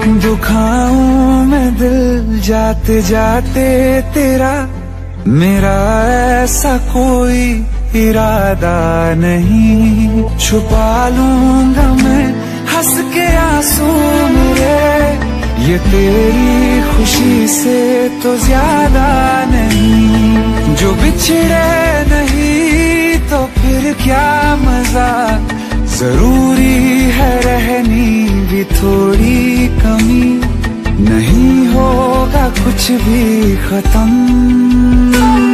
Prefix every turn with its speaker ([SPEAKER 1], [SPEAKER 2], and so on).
[SPEAKER 1] दुखाऊं मैं दिल जाते जाते तेरा, मेरा ऐसा कोई इरादा नहीं। छुपा लूंगा मैं हंस के आंसू मेरे, ये तेरी खुशी से तो ज्यादा नहीं। जो बिछड़े नहीं तो फिर क्या मजा, जरूरी है रहनी भी थोड़ी कमी। नहीं होगा कुछ भी खत्म।